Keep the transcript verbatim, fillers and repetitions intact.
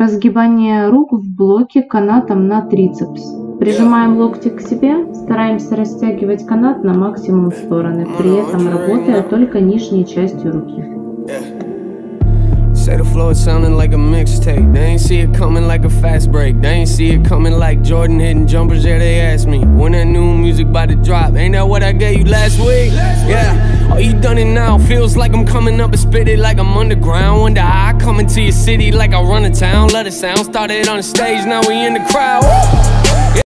Разгибание рук в блоке канатом на трицепс. Прижимаем локти к себе, стараемся растягивать канат на максимум стороны, при этом работая только нижней частью руки. Say the flow is sounding like a mixtape. They ain't see it coming like a fast break. They ain't see it coming like Jordan hitting jumpers. Yeah, they asked me when that new music about to drop. Ain't that what I gave you last week? Yeah. Oh, you done it now. Feels like I'm coming up and spit it like I'm underground. Wonder how I come into your city like I run a town. Let it sound. Started on the stage, now we in the crowd.